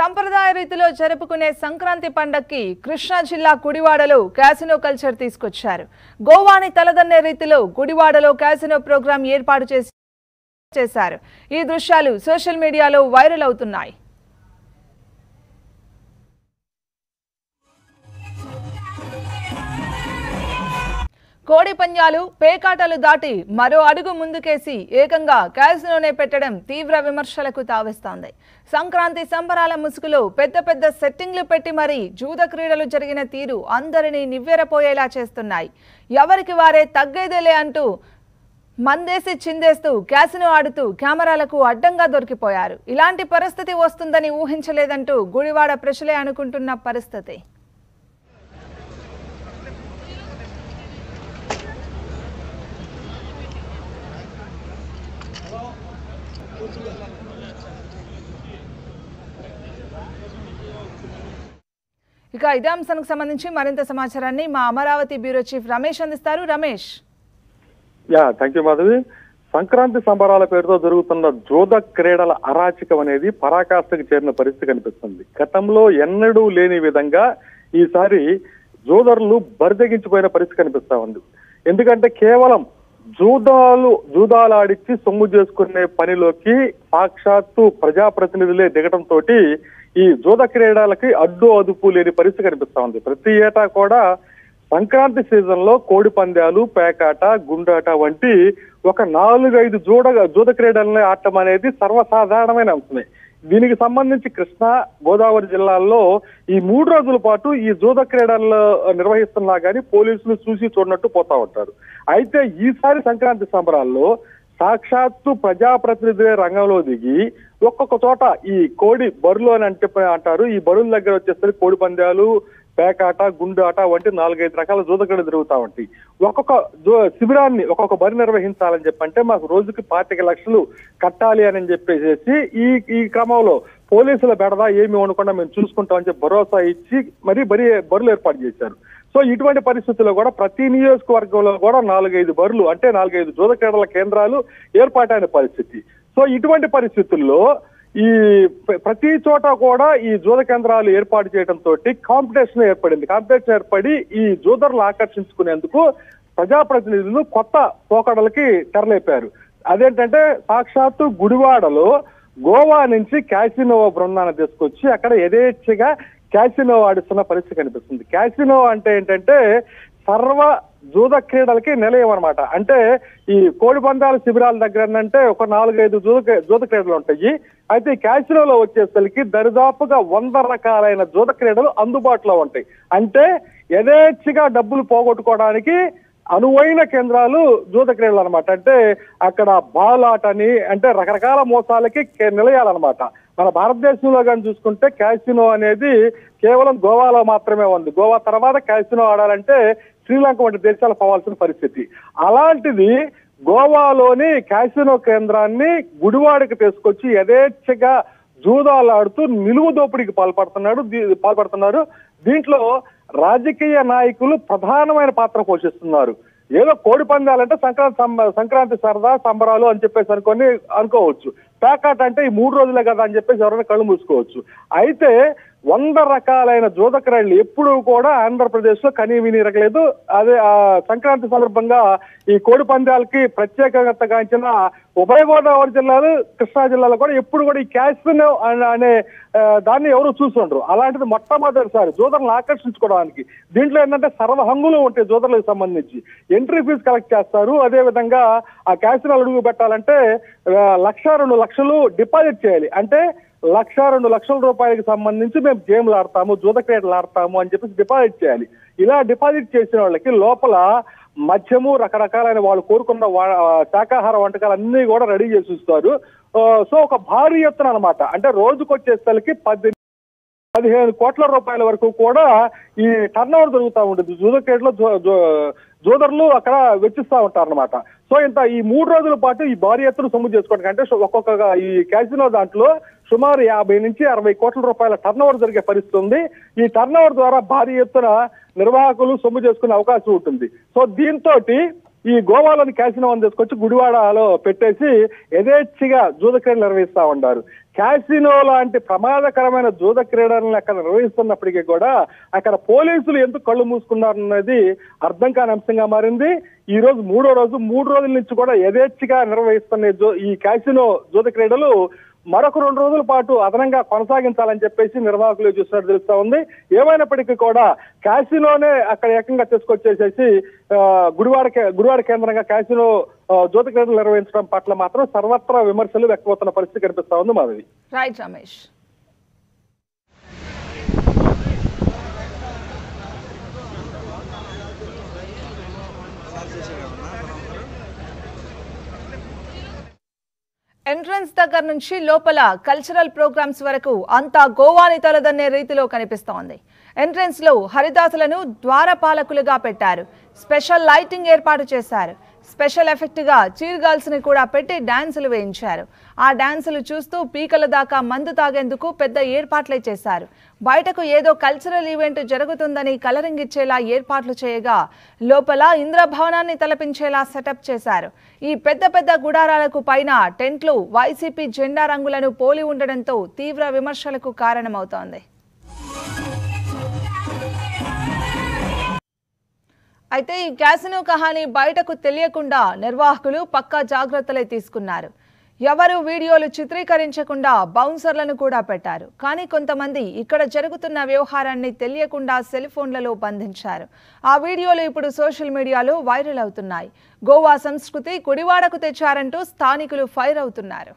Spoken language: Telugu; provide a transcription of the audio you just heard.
సంప్రదాయ రీతిలో జరుపుకునే సంక్రాంతి పండక్కి కృష్ణా జిల్లా గుడివాడలో క్యాసినో కల్చర్ తీసుకొచ్చారు. గోవాని తలదన్నే రీతిలో గుడివాడలో క్యాసినో ప్రోగ్రాం ఏర్పాటు చేశారు. ఈ దృశ్యాలు సోషల్ మీడియాలో వైరల్ అవుతున్నాయి. కోడి పంజాలు పేకాటలు దాటి మరో అడుగు ముందుకేసి ఏకంగా క్యాసినోనే పెట్టడం తీవ్ర విమర్శలకు తావిస్తోంది. సంక్రాంతి సంబరాల ముసుగులో పెద్ద పెద్ద సెట్టింగ్లు పెట్టి మరీ జూద క్రీడలు జరిగిన తీరు అందరినీ నివ్వెరపోయేలా చేస్తున్నాయి. ఎవరికి వారే తగ్గేదేలే అంటూ మందేసి చిందేస్తూ క్యాసినో ఆడుతూ కెమెరాలకు అడ్డంగా దొరికిపోయారు. ఇలాంటి పరిస్థితి వస్తుందని ఊహించలేదంటూ గుడివాడ ప్రజలే అనుకుంటున్న పరిస్థితి. ఇక ఇదే అంశానికి సంబంధించి మరింత సమాచారాన్ని మా అమరావతి బ్యూరో చీఫ్ రమేష్ అందిస్తారు. రమేష్. Thank you Madhavi. సంక్రాంతి సంబరాల పేరుతో జరుగుతున్న జూద క్రీడల అరాచకం అనేది పరాకాష్ఠకు చేరిన పరిస్థితి కనిపిస్తుంది. గతంలో ఎన్నడూ లేని విధంగా ఈసారి జూదరులు బరిదెగించిపోయిన పరిస్థితి కనిపిస్తా ఉంది. ఎందుకంటే కేవలం జూదాలాడిచ్చి సొమ్ము చేసుకునే పనిలోకి సాక్షాత్తు ప్రజాప్రతినిధులే దిగటంతో ఈ జూద క్రీడలకి అడ్డు అదుపు లేని పరిస్థితి కనిపిస్తా ఉంది. ప్రతి ఏటా కూడా సంక్రాంతి సీజన్ లో కోడి పందాలు, పేకాట, గుండాట వంటి ఒక 4-5 జూద క్రీడలని ఆడటం అనేది సర్వసాధారణమైన అంశమే. దీనికి సంబంధించి కృష్ణా, గోదావరి జిల్లాల్లో ఈ 3 రోజుల పాటు ఈ జూద క్రీడలు నిర్వహిస్తున్నా కానీ పోలీసులు చూసి చూడనట్టు పోతా ఉంటారు. అయితే ఈసారి సంక్రాంతి సంబరాల్లో సాక్షాత్తు ప్రజాప్రతినిధులే రంగంలో దిగి ఒక్కొక్క చోట ఈ కోడి బరులు అని అంటారు. ఈ బరుల దగ్గర వచ్చేసరికి కోడి పందాలు, పేకాట, గుండాట వంటి 4-5 రకాల జూదక్రీడలు జరుగుతా ఉంటాయి. ఒక్కొక్క శిబిరాన్ని ఒక్కొక్క బరి నిర్వహించాలని చెప్పంటే మాకు రోజుకి 25 లక్షలు కట్టాలి అని చెప్పేసి ఈ క్రమంలో పోలీసుల బెడదా ఏమి ఉండకుండా మేము చూసుకుంటామని చెప్పి భరోసా ఇచ్చి మరి బరులు ఏర్పాటు చేశారు. సో ఇటువంటి పరిస్థితుల్లో కూడా ప్రతి నియోజకవర్గంలో కూడా 4-5 బరులు అంటే 4-5 జూద క్రీడల కేంద్రాలు ఏర్పాటైన పరిస్థితి. సో ఇటువంటి పరిస్థితుల్లో ఈ ప్రతి చోట కూడా ఈ జూద కేంద్రాలు ఏర్పాటు చేయడంతో కాంపిటీషన్ ఏర్పడి ఈ జూదర్లు ఆకర్షించుకునేందుకు ప్రజాప్రతినిధులు కొత్త పోకడలకి తెరలేపారు. అదేంటంటే సాక్షాత్తు గుడివాడలో గోవా నుంచి క్యాసినో బృందాన్ని తీసుకొచ్చి అక్కడ యథేచ్ఛగా క్యాసినో ఆడిస్తున్న పరిస్థితి కనిపిస్తుంది. క్యాసినో అంటే ఏంటంటే సర్వ జూద క్రీడలకి నిలయం అనమాట. అంటే ఈ కోడి పందాల శిబిరాల దగ్గర అంటే ఒక 4-5 జూద క్రీడలు ఉంటాయి. అయితే ఈ క్యాసినోలో వచ్చేసరికి దరిదాపుగా 100 రకాలైన జూద క్రీడలు అందుబాటులో ఉంటాయి. అంటే యథేచ్ఛగా డబ్బులు పోగొట్టుకోవడానికి అనువైన కేంద్రాలు జూద క్రీడలు అనమాట. అంటే అక్కడ బాలాటని అంటే రకరకాల మోసాలకి నిలయాలన్నమాట. మన భారతదేశంలో కానీ చూసుకుంటే క్యాసినో అనేది కేవలం గోవాలో మాత్రమే ఉంది. గోవా తర్వాత క్యాసినో ఆడాలంటే శ్రీలంక వంటి దేశాలు పోవాల్సిన పరిస్థితి. అలాంటిది గోవాలోని క్యాసినో కేంద్రాన్ని గుడివాడకి తీసుకొచ్చి యథేచ్ఛగా జూదాలాడుతూ నిలువు దోపిడీకి పాల్పడుతున్నారు. దీంట్లో రాజకీయ నాయకులు ప్రధానమైన పాత్ర పోషిస్తున్నారు. ఏదో కోడి పందాలంటే సంక్రాంతి సరదా సంబరాలు అని చెప్పేసి అనుకోవచ్చు. పేకాట అంటే ఈ 3 రోజులే కదా అని చెప్పేసి ఎవరైనా కళ్ళు మూసుకోవచ్చు. అయితే 100 రకాలైన జూద క్రీడలు ఎప్పుడు కూడా ఆంధ్రప్రదేశ్ లో కనీ విని ఎరగలేదు. అదే సంక్రాంతి సందర్భంగా ఈ కోడి పందాలకి ప్రత్యేకత గాంచిన ఉభయ గోదావరి జిల్లాలు, కృష్ణా జిల్లాలో కూడా ఎప్పుడు కూడా ఈ క్యాసినో అనే దాన్ని ఎవరు చూస్తుండ్రు. అలాంటిది మొట్టమొదటిసారి జూదర్లను ఆకర్షించుకోవడానికి దీంట్లో ఏంటంటే సర్వహంగులు ఉంటాయి. జూదర్లకు సంబంధించి ఎంట్రీ ఫీజు కలెక్ట్ చేస్తారు. అదే విధంగా ఆ క్యాసినోలు అడుగు పెట్టాలంటే 1-2 లక్షలు డిపాజిట్ చేయాలి. అంటే 1-2 లక్షల రూపాయలకి సంబంధించి మేము గేమ్లు ఆడతాము, జూద క్రీడలు ఆడతాము అని చెప్పేసి డిపాజిట్ చేయాలి. ఇలా డిపాజిట్ చేసిన వాళ్ళకి లోపల మద్యము, రకరకాలైన వాళ్ళు కోరుకున్న శాకాహార వంటకాలు అన్ని కూడా రెడీ చేసి ఇస్తారు. సో ఒక భారీ ఎత్తున అనమాట. అంటే రోజుకు వచ్చేసరికి 15 కోట్ల రూపాయల వరకు కూడా ఈ టర్న్ ఓవర్ జరుగుతూ ఉంటుంది. జూద క్రీడలో జూదర్లు అక్కడ వెచ్చిస్తూ ఉంటారు అనమాట. సో ఈ 3 రోజుల పాటు ఈ భారీ ఎత్తున సొమ్ము చేసుకోవడానికి అంటే ఒక్కొక్క ఈ క్యాసినో దాంట్లో సుమారు 50 నుంచి 60 కోట్ల రూపాయల టర్న్ ఓవర్ జరిగే పరిస్థితి ఉంది. ఈ టర్న్ ఓవర్ ద్వారా భారీ ఎత్తున నిర్వాహకులు సొమ్ము చేసుకునే అవకాశం ఉంటుంది. సో దీంతో ఈ గోవాలోని క్యాసినో అని తీసుకొచ్చి గుడివాడలో పెట్టేసి యథేచ్ఛగా జూద క్రీడలు నిర్వహిస్తా ఉన్నారు. క్యాసినో లాంటి ప్రమాదకరమైన జూద క్రీడలను అక్కడ నిర్వహిస్తున్నప్పటికీ కూడా అక్కడ పోలీసులు ఎందుకు కళ్ళు మూసుకున్నారన్నది అర్థం కాని అంశంగా మారింది. ఈ రోజు 3వ రోజు, 3 రోజుల నుంచి కూడా యథేచ్ఛగా నిర్వహిస్తున్న ఈ క్యాసినో జూద క్రీడలు మరొక 2 రోజుల పాటు అదనంగా కొనసాగించాలని చెప్పేసి నిర్వాహకులు చూసినట్టు తెలుస్తా ఉంది. ఏమైనప్పటికీ కూడా క్యాసినోనే అక్కడ ఏకంగా తీసుకొచ్చేసేసి గుడివాడ కేంద్రంగా క్యాసినో జూద క్రీడలు నిర్వహించడం పట్ల మాత్రం సర్వత్రా విమర్శలు వ్యక్తమవుతున్న పరిస్థితి కనిపిస్తా ఉంది. మాధవి. రైట్ రమేష్. ఎంట్రన్స్ దగ్గర నుంచి లోపల కల్చరల్ ప్రోగ్రామ్స్ వరకు అంతా గోవాని తలదన్నే రీతిలో కనిపిస్తోంది. ఎంట్రన్స్ లో హరిదాసులను ద్వారపాలకులుగా పెట్టారు. స్పెషల్ లైటింగ్ ఏర్పాటు చేశారు. స్పెషల్ ఎఫెక్ట్ గా చీర్ గర్ల్స్ ని కూడా పెట్టి డాన్సులు వేయించారు. ఆ డాన్సులు చూస్తూ పీకల దాకా మందు తాగేందుకు పెద్ద ఏర్పాట్లే చేశారు. బయటకు ఏదో కల్చరల్ ఈవెంట్ జరుగుతుందని కలరింగ్ ఇచ్చేలా ఏర్పాట్లు చేయగా లోపల ఇంద్రభవనాన్ని తలపించేలా సెటప్ చేశారు. ఈ పెద్ద పెద్ద గుడారాలకు పైన టెంట్లు వైసీపీ జెండా రంగులను పోలి ఉండడంతో తీవ్ర విమర్శలకు కారణమవుతోంది. అయితే ఈ క్యాసినో కహాని బయటకు తెలియకుండా నిర్వాహకులు పక్కా జాగ్రత్తలే తీసుకున్నారు. ఎవరు వీడియోలు చిత్రీకరించకుండా బౌన్సర్లను కూడా పెట్టారు. కానీ కొంతమంది ఇక్కడ జరుగుతున్న వ్యవహారాన్ని తెలియకుండా సెల్ ఫోన్లలో బంధించారు. ఆ వీడియోలు ఇప్పుడు సోషల్ మీడియాలో వైరల్ అవుతున్నాయి. గోవా సంస్కృతి గుడివాడకు తెచ్చారంటూ స్థానికులు ఫైర్ అవుతున్నారు.